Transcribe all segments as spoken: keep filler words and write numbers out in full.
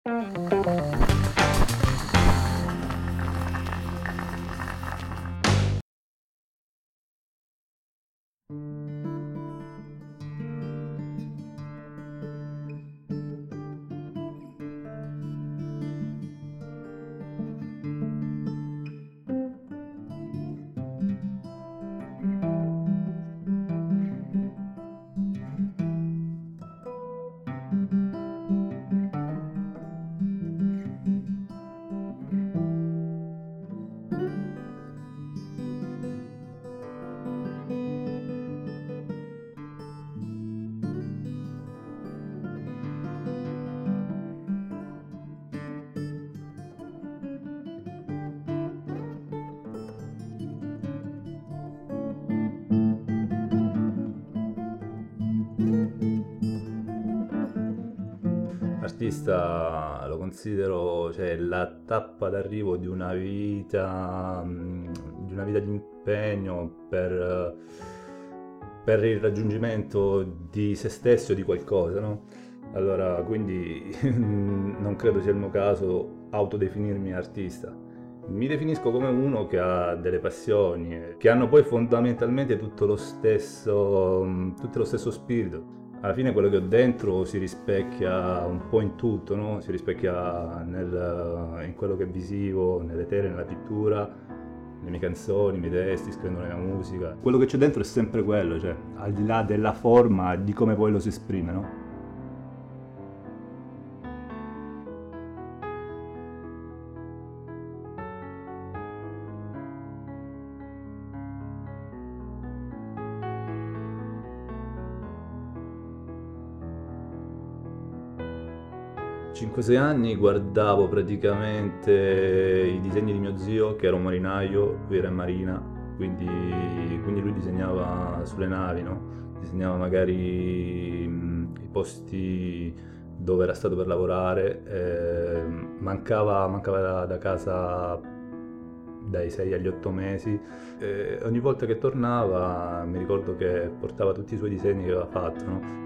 Artista lo considero, cioè, la tappa d'arrivo di una vita, mh, di una vita di impegno per, per il raggiungimento di se stesso, di qualcosa, no? Allora, quindi non credo sia il mio caso autodefinirmi artista. Mi definisco come uno che ha delle passioni, eh, che hanno poi fondamentalmente tutto lo stesso, mh, tutto lo stesso spirito. Alla fine quello che ho dentro si rispecchia un po' in tutto, no? Si rispecchia nel- in quello che è visivo, nelle tele, nella pittura, nelle mie canzoni, nei miei testi, scrivendo la mia musica. Quello che c'è dentro è sempre quello, cioè, al di là della forma, di come poi lo si esprime, no? cinque sei anni guardavo praticamente i disegni di mio zio, che era un marinaio, lui era in marina, quindi, quindi lui disegnava sulle navi, no? Disegnava magari mh, i posti dove era stato per lavorare, eh, mancava, mancava da, da casa dai sei agli otto mesi. E ogni volta che tornava mi ricordo che portava tutti i suoi disegni che aveva fatto, no?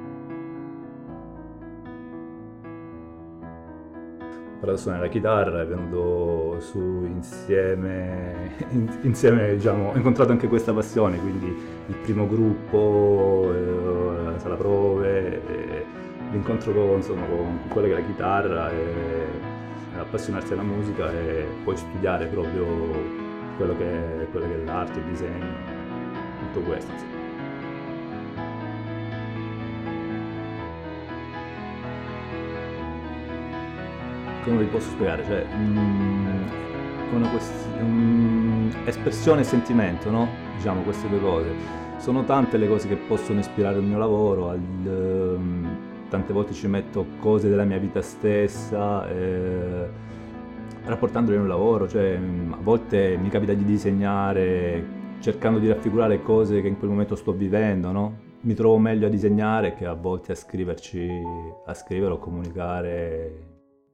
Però suonare la chitarra, è venuto su insieme, in- insieme diciamo, ho incontrato anche questa passione, quindi il primo gruppo, eh, la sala prove, eh, l'incontro con, insomma, con quello che è la chitarra, e appassionarsi alla musica e poi studiare proprio quello che è, quello che è l'arte, il disegno, tutto questo. Insomma. Come vi posso spiegare? Cioè, mm, è una quest- mm, espressione e sentimento, no? Diciamo queste due cose. Sono tante le cose che possono ispirare il mio lavoro, al- ehm, tante volte ci metto cose della mia vita stessa, eh, rapportandole in un lavoro, cioè mm, a volte mi capita di disegnare cercando di raffigurare cose che in quel momento sto vivendo, no? Mi trovo meglio a disegnare che a volte a scriverci, a scrivere o comunicare.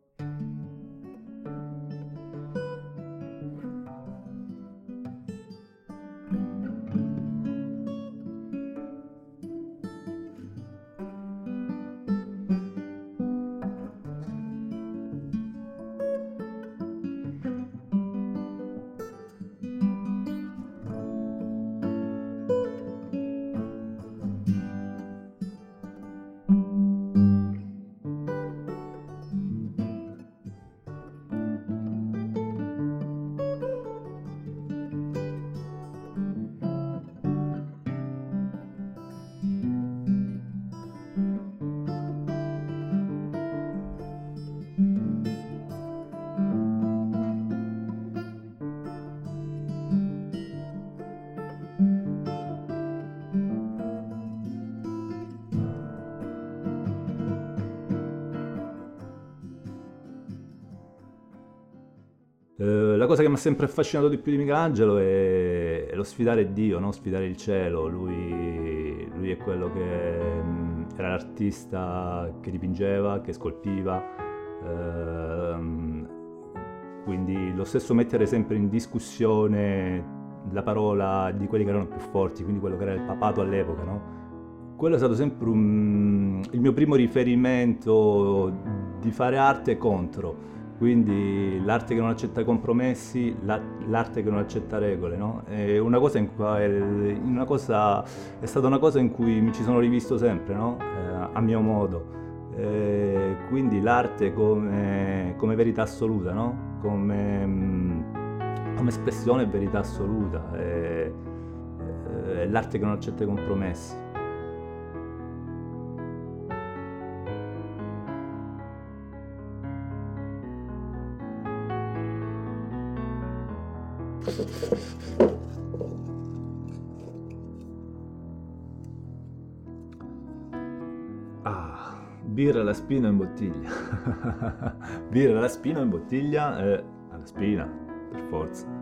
Eh, la cosa che mi ha sempre affascinato di più di Michelangelo è, è lo sfidare Dio, no? Sfidare il cielo. Lui, lui è quello che mm, era l'artista che dipingeva, che scolpiva. ehm, quindi lo stesso mettere sempre in discussione la parola di quelli che erano più forti, quindi quello che era il papato all'epoca, no? Quello è stato sempre un- il mio primo riferimento di fare arte contro. Quindi l'arte che non accetta compromessi, la- l'arte che non accetta regole, no? È una cosa in cui, è una cosa, è stata una cosa in cui mi ci sono rivisto sempre, no? Eh, a mio modo. Eh, quindi l'arte come, come verità assoluta, no? Come, mm, come espressione e verità assoluta. È, è l'arte che non accetta i compromessi. Ah, birra alla spina in bottiglia. Birra alla spina in bottiglia e alla spina, per forza.